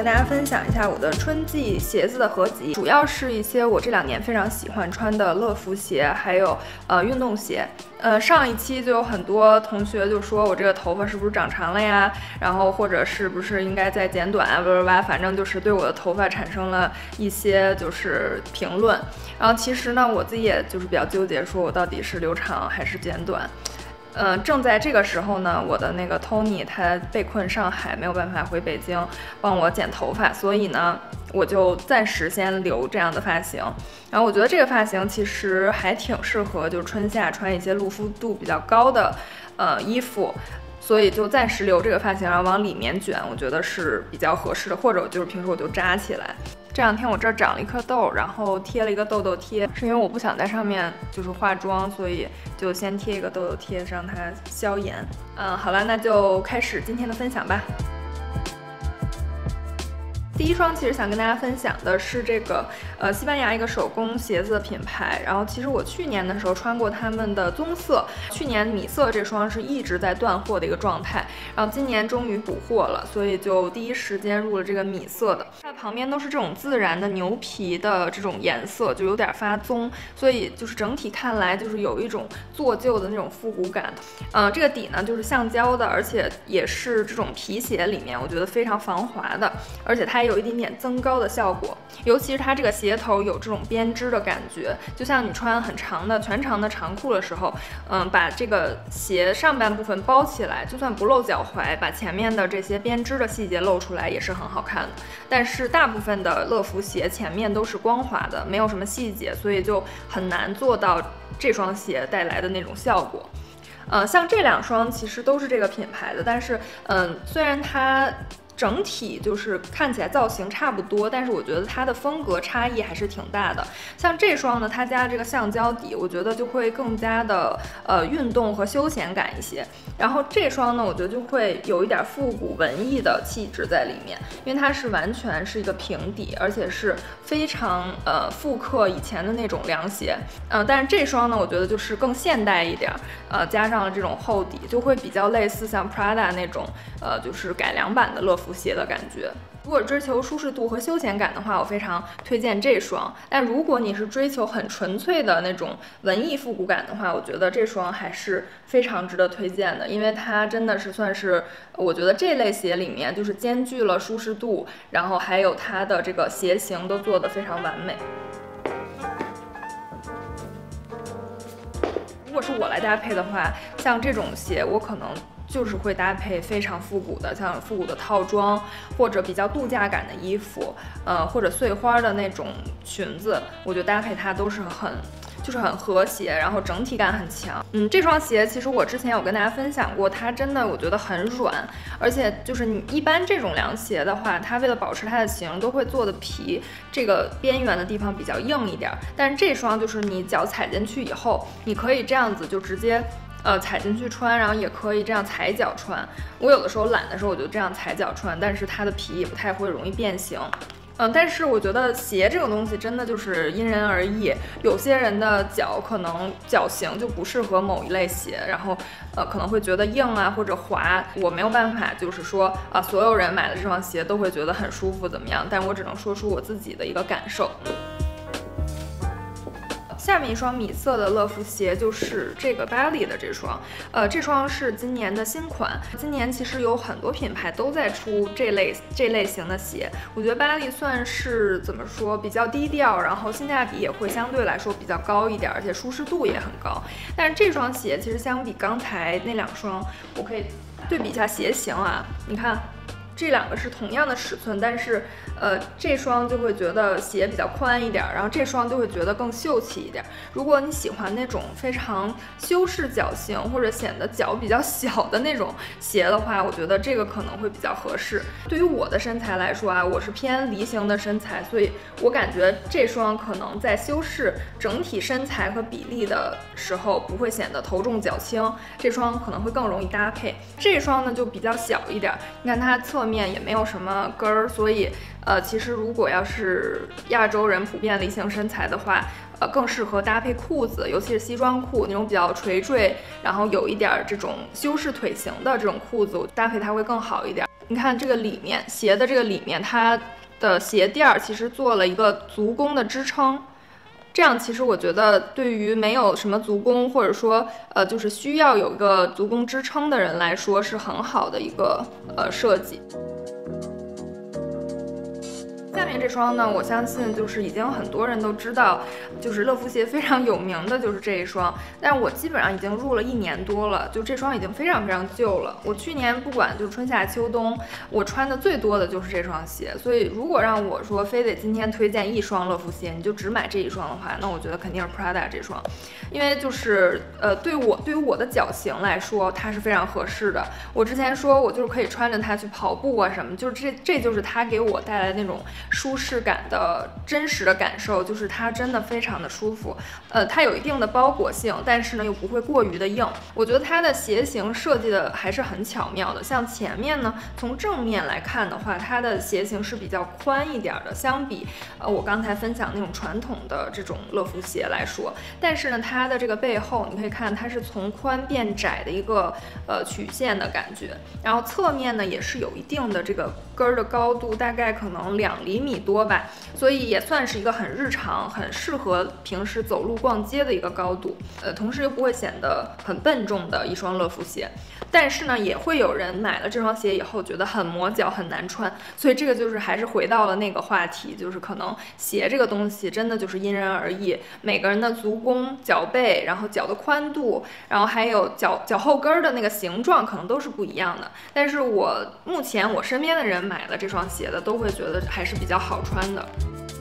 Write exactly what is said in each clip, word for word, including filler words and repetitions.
跟大家分享一下我的春季鞋子的合集，主要是一些我这两年非常喜欢穿的乐福鞋，还有呃运动鞋。呃，上一期就有很多同学就说我这个头发是不是长长了呀，然后或者是不是应该再剪短啊，叭叭叭，反正就是对我的头发产生了一些就是评论。然后其实呢，我自己也就是比较纠结，说我到底是留长还是剪短。呃，正在这个时候呢，我的那个 Tony 他被困上海，没有办法回北京帮我剪头发，所以呢，我就暂时先留这样的发型。然后我觉得这个发型其实还挺适合，就是春夏穿一些露肤度比较高的呃衣服。所以就暂时留这个发型，然后往里面卷，我觉得是比较合适的。或者就是平时我就扎起来。这两天我这儿长了一颗痘，然后贴了一个痘痘贴，是因为我不想在上面就是化妆，所以就先贴一个痘痘贴，让它消炎。嗯，好了，那就开始今天的分享吧。第一双其实想跟大家分享的是这个呃西班牙一个手工鞋子的品牌，然后其实我去年的时候穿过他们的棕色，去年米色这双是一直在断货的一个状态，然后今年终于补货了，所以就第一时间入了这个米色的。它的旁边都是这种自然的牛皮的这种颜色，就有点发棕，所以就是整体看来就是有一种做旧的那种复古感。嗯、呃，这个底呢就是橡胶的，而且也是这种皮鞋里面我觉得非常防滑的，而且它有一点点增高的效果，尤其是它这个鞋头有这种编织的感觉，就像你穿很长的全长的长裤的时候，嗯，把这个鞋上半部分包起来，就算不露脚踝，把前面的这些编织的细节露出来也是很好看的。但是大部分的乐福鞋前面都是光滑的，没有什么细节，所以就很难做到这双鞋带来的那种效果。呃，像这两双其实都是这个品牌的，但是嗯，虽然它整体就是看起来造型差不多，但是我觉得它的风格差异还是挺大的。像这双呢，它加这个橡胶底，我觉得就会更加的呃运动和休闲感一些。然后这双呢，我觉得就会有一点复古文艺的气质在里面，因为它是完全是一个平底，而且是非常呃复刻以前的那种凉鞋。嗯、呃，但是这双呢，我觉得就是更现代一点，呃，加上了这种厚底，就会比较类似像 Prada 那种呃就是改良版的乐福鞋的感觉。如果追求舒适度和休闲感的话，我非常推荐这双。但如果你是追求很纯粹的那种文艺复古感的话，我觉得这双还是非常值得推荐的，因为它真的是算是我觉得这类鞋里面就是兼具了舒适度，然后还有它的这个鞋型都做得非常完美。如果是我来搭配的话，像这种鞋我可能就是会搭配非常复古的，像复古的套装，或者比较度假感的衣服，呃，或者碎花的那种裙子，我觉得搭配它都是很，就是很和谐，然后整体感很强。嗯，这双鞋其实我之前有跟大家分享过，它真的我觉得很软，而且就是你一般这种凉鞋的话，它为了保持它的型，都会做的皮这个边缘的地方比较硬一点，但是这双就是你脚踩进去以后，你可以这样子就直接呃，踩进去穿，然后也可以这样踩脚穿。我有的时候懒的时候，我就这样踩脚穿，但是它的皮也不太会容易变形。嗯，但是我觉得鞋这种东西真的就是因人而异，有些人的脚可能脚型就不适合某一类鞋，然后呃可能会觉得硬啊或者滑，我没有办法就是说啊所有人买的这双鞋都会觉得很舒服怎么样，但我只能说出我自己的一个感受。下面一双米色的乐福鞋就是这个巴黎的这双，呃，这双是今年的新款。今年其实有很多品牌都在出这类这类型的鞋，我觉得巴黎算是怎么说比较低调，然后性价比也会相对来说比较高一点，而且舒适度也很高。但是这双鞋其实相比刚才那两双，我可以对比一下鞋型啊，你看。这两个是同样的尺寸，但是，呃，这双就会觉得鞋比较宽一点，然后这双就会觉得更秀气一点。如果你喜欢那种非常修饰脚型或者显得脚比较小的那种鞋的话，我觉得这个可能会比较合适。对于我的身材来说啊，我是偏梨形的身材，所以我感觉这双可能在修饰整体身材和比例的时候不会显得头重脚轻，这双可能会更容易搭配。这双呢就比较小一点，你看它侧面也没有什么跟儿，所以呃，其实如果要是亚洲人普遍梨形身材的话，呃，更适合搭配裤子，尤其是西装裤那种比较垂坠，然后有一点这种修饰腿型的这种裤子，搭配它会更好一点。 你看这个里面鞋的这个里面，它的鞋垫儿其实做了一个足弓的支撑。这样其实我觉得对于没有什么足弓，或者说呃就是需要有一个足弓支撑的人来说，是很好的一个呃设计。下面这双呢，我相信就是已经很多人都知道，就是乐福鞋非常有名的就是这一双，但是我基本上已经入了一年多了，就这双已经非常非常旧了。我去年不管就是春夏秋冬，我穿的最多的就是这双鞋，所以如果让我说非得今天推荐一双乐福鞋，你就只买这一双的话，那我觉得肯定是 Prada 这双，因为就是呃对我对于我的脚型来说，它是非常合适的。我之前说我就是可以穿着它去跑步啊什么，就是这这就是它给我带来那种舒适感的真实的感受，就是它真的非常的舒服，呃，它有一定的包裹性，但是呢又不会过于的硬。我觉得它的鞋型设计的还是很巧妙的，像前面呢，从正面来看的话，它的鞋型是比较宽一点的，相比呃我刚才分享那种传统的这种乐福鞋来说，但是呢，它的这个背后你可以看它是从宽变窄的一个呃曲线的感觉，然后侧面呢也是有一定的这个跟儿的高度，大概可能两厘米多吧，所以也算是一个很日常、很适合平时走路逛街的一个高度。呃，同时又不会显得很笨重的一双乐福鞋。但是呢，也会有人买了这双鞋以后觉得很磨脚、很难穿，所以这个就是还是回到了那个话题，就是可能鞋这个东西真的就是因人而异，每个人的足弓、脚背，然后脚的宽度，然后还有脚脚后跟的那个形状，可能都是不一样的。但是我目前我身边的人买了这双鞋的，都会觉得还是比较好穿的。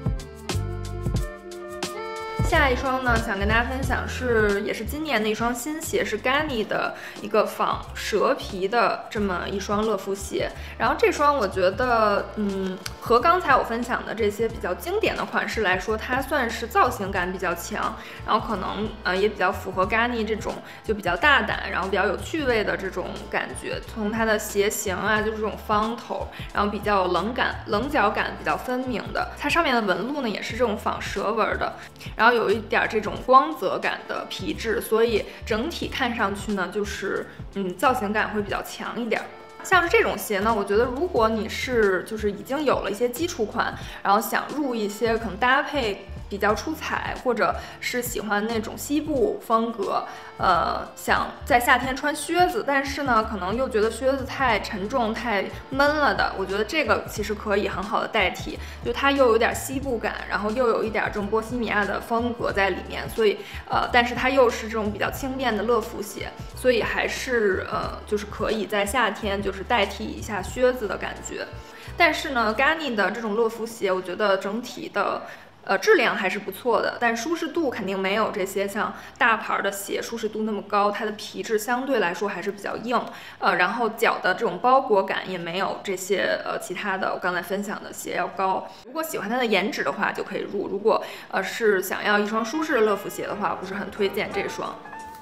下一双呢，想跟大家分享是也是今年的一双新鞋，是 Ganni 的一个仿蛇皮的这么一双乐福鞋。然后这双我觉得，嗯，和刚才我分享的这些比较经典的款式来说，它算是造型感比较强，然后可能呃也比较符合 Ganni 这种就比较大胆，然后比较有趣味的这种感觉。从它的鞋型啊，就是这种方头，然后比较棱感、棱角感比较分明的。它上面的纹路呢也是这种仿蛇纹的，然后有一点这种光泽感的皮质，所以整体看上去呢，就是嗯造型感会比较强一点。像是这种鞋呢，我觉得如果你是就是已经有了一些基础款，然后想入一些可能搭配比较出彩，或者是喜欢那种西部风格，呃，想在夏天穿靴子，但是呢，可能又觉得靴子太沉重、太闷了的，我觉得这个其实可以很好的代替，就它又有点西部感，然后又有一点这种波西米亚的风格在里面，所以呃，但是它又是这种比较轻便的乐福鞋，所以还是呃，就是可以在夏天就是代替一下靴子的感觉。但是呢 ，Ganni 的这种乐福鞋，我觉得整体的呃，质量还是不错的，但舒适度肯定没有这些像大牌的鞋舒适度那么高，它的皮质相对来说还是比较硬，呃，然后脚的这种包裹感也没有这些呃其他的我刚才分享的鞋要高。如果喜欢它的颜值的话，就可以入；如果呃是想要一双舒适的乐福鞋的话，不是很推荐这双。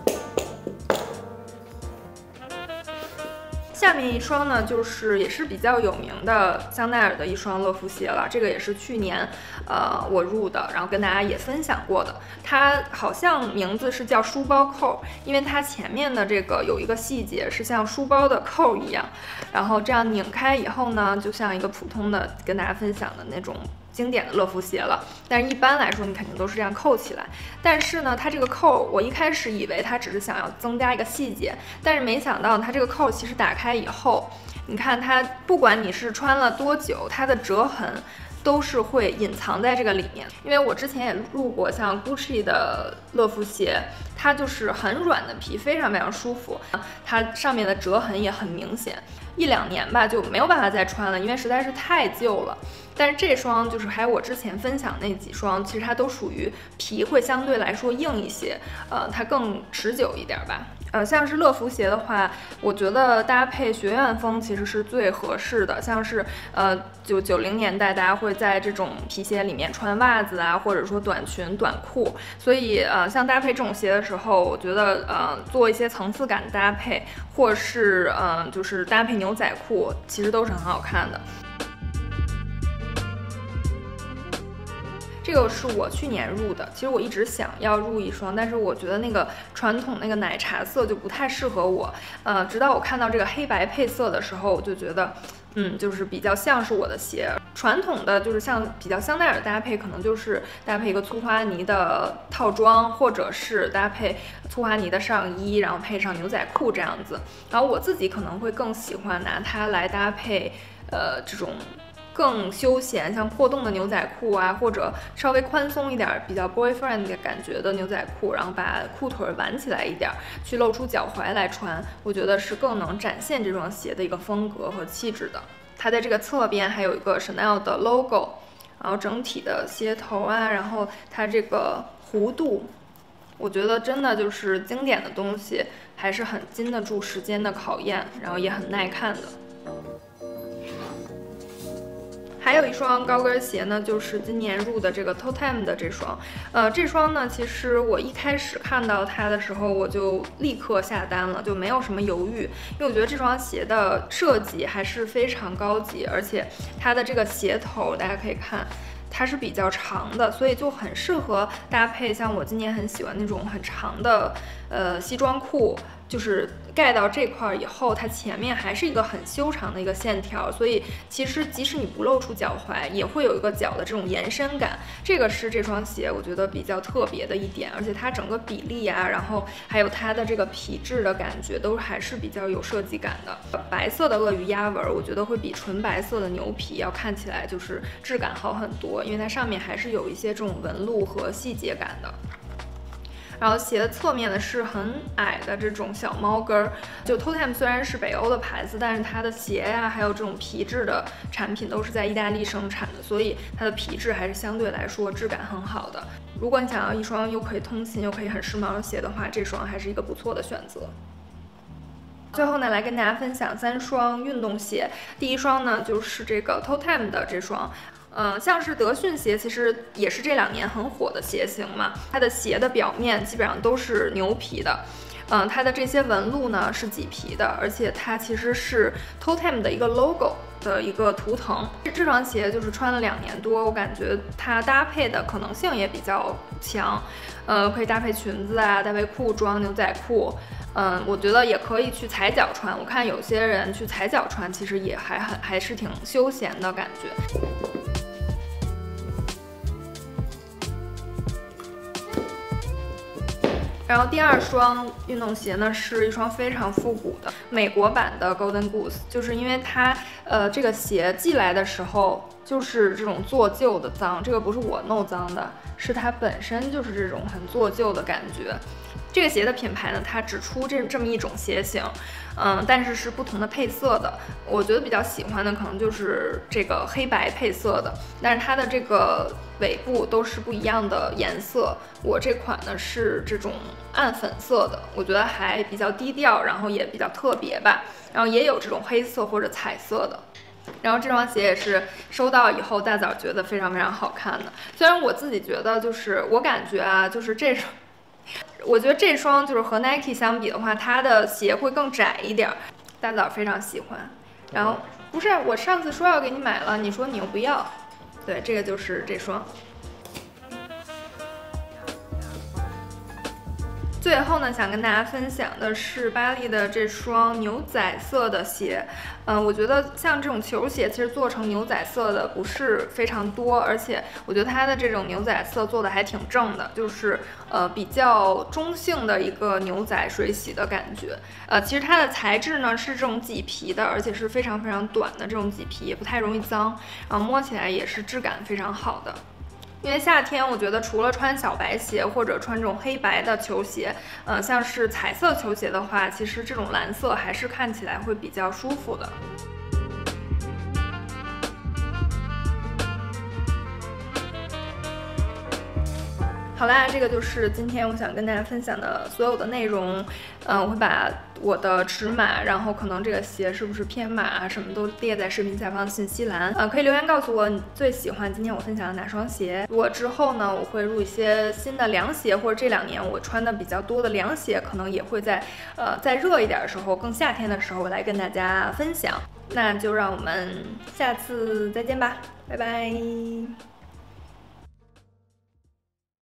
下面一双呢，就是也是比较有名的香奈儿的一双乐福鞋了，这个也是去年，呃，我入的，然后跟大家也分享过的。它好像名字是叫书包扣，因为它前面的这个有一个细节是像书包的扣一样，然后这样拧开以后呢，就像一个普通的跟大家分享的那种经典的乐福鞋了，但是一般来说你肯定都是这样扣起来。但是呢，它这个扣，我一开始以为它只是想要增加一个细节，但是没想到它这个扣其实打开以后，你看它不管你是穿了多久，它的折痕都是会隐藏在这个里面。因为我之前也入过像 Gucci 的乐福鞋，它就是很软的皮，非常非常舒服，它上面的折痕也很明显。一两年吧就没有办法再穿了，因为实在是太旧了。但是这双就是还有我之前分享那几双，其实它都属于皮会相对来说硬一些，呃，它更持久一点吧。呃，像是乐福鞋的话，我觉得搭配学院风其实是最合适的。像是呃，就九零年代大家会在这种皮鞋里面穿袜子啊，或者说短裙、短裤，所以呃，像搭配这种鞋的时候，我觉得呃，做一些层次感搭配，或是呃，就是搭配牛仔裤，其实都是很好看的。这个是我去年入的，其实我一直想要入一双，但是我觉得那个传统那个奶茶色就不太适合我，呃，直到我看到这个黑白配色的时候，我就觉得嗯，就是比较像是我的鞋。传统的就是像比较香奈儿的搭配，可能就是搭配一个粗花呢的套装，或者是搭配粗花呢的上衣，然后配上牛仔裤这样子。然后我自己可能会更喜欢拿它来搭配，呃，这种更休闲，像破洞的牛仔裤啊，或者稍微宽松一点、比较 boyfriend 的感觉的牛仔裤，然后把裤腿挽起来一点，去露出脚踝来穿，我觉得是更能展现这双鞋的一个风格和气质的。它在这个侧边还有一个 Chanel 的 logo， 然后整体的鞋头啊，然后它这个弧度，我觉得真的就是经典的东西，还是很经得住时间的考验，然后也很耐看的。还有一双高跟鞋呢，就是今年入的这个 Toteme 的这双，呃，这双呢，其实我一开始看到它的时候，我就立刻下单了，就没有什么犹豫，因为我觉得这双鞋的设计还是非常高级，而且它的这个鞋头大家可以看，它是比较长的，所以就很适合搭配像我今年很喜欢那种很长的呃西装裤。就是盖到这块以后，它前面还是一个很修长的一个线条，所以其实即使你不露出脚踝，也会有一个脚的这种延伸感。这个是这双鞋我觉得比较特别的一点，而且它整个比例啊，然后还有它的这个皮质的感觉，都还是比较有设计感的。白色的鳄鱼压纹，我觉得会比纯白色的牛皮要看起来就是质感好很多，因为它上面还是有一些这种纹路和细节感的。然后鞋的侧面呢是很矮的这种小猫跟儿，就 Toteme 虽然是北欧的牌子，但是它的鞋呀、啊，还有这种皮质的产品都是在意大利生产的，所以它的皮质还是相对来说质感很好的。如果你想要一双又可以通勤又可以很时髦的鞋的话，这双还是一个不错的选择。最后呢，来跟大家分享三双运动鞋。第一双呢就是这个 Toteme 的这双。嗯，像是德训鞋，其实也是这两年很火的鞋型嘛。它的鞋的表面基本上都是牛皮的，嗯，它的这些纹路呢是麂皮的，而且它其实是 Toteme 的一个 logo 的一个图腾。这双鞋就是穿了两年多，我感觉它搭配的可能性也比较强，呃，可以搭配裙子啊，搭配裤装、牛仔裤。嗯，我觉得也可以去踩脚穿。我看有些人去踩脚穿，其实也还很还是挺休闲的感觉。然后第二双运动鞋呢，是一双非常复古的美国版的 Golden Goose， 就是因为它呃这个鞋寄来的时候就是这种做旧的脏，这个不是我弄脏的，是它本身就是这种很做旧的感觉。这个鞋的品牌呢，它只出这这么一种鞋型，嗯，但是是不同的配色的。我觉得比较喜欢的可能就是这个黑白配色的，但是它的这个尾部都是不一样的颜色。我这款呢是这种暗粉色的，我觉得还比较低调，然后也比较特别吧。然后也有这种黑色或者彩色的。然后这双鞋也是收到以后，大枣觉得非常非常好看的。虽然我自己觉得，就是我感觉啊，就是这双。我觉得这双就是和 Nike 相比的话，它的鞋会更窄一点，大枣非常喜欢。然后不是我上次说要给你买了，你说你又不要，对，这个就是这双。最后呢，想跟大家分享的是巴黎的这双牛仔色的鞋。嗯、呃，我觉得像这种球鞋，其实做成牛仔色的不是非常多，而且我觉得它的这种牛仔色做的还挺正的，就是呃比较中性的一个牛仔水洗的感觉。呃，其实它的材质呢是这种麂皮的，而且是非常非常短的这种麂皮，也不太容易脏，然后摸起来也是质感非常好的。因为夏天，我觉得除了穿小白鞋或者穿这种黑白的球鞋，嗯、呃，像是彩色球鞋的话，其实这种蓝色还是看起来会比较舒服的。好啦，这个就是今天我想跟大家分享的所有的内容。嗯、呃，我会把我的尺码，然后可能这个鞋是不是偏码啊，什么都列在视频下方信息栏。呃，可以留言告诉我你最喜欢今天我分享的哪双鞋。如果之后呢，我会入一些新的凉鞋，或者这两年我穿的比较多的凉鞋，可能也会在呃再热一点的时候，更夏天的时候来跟大家分享。那就让我们下次再见吧，拜拜。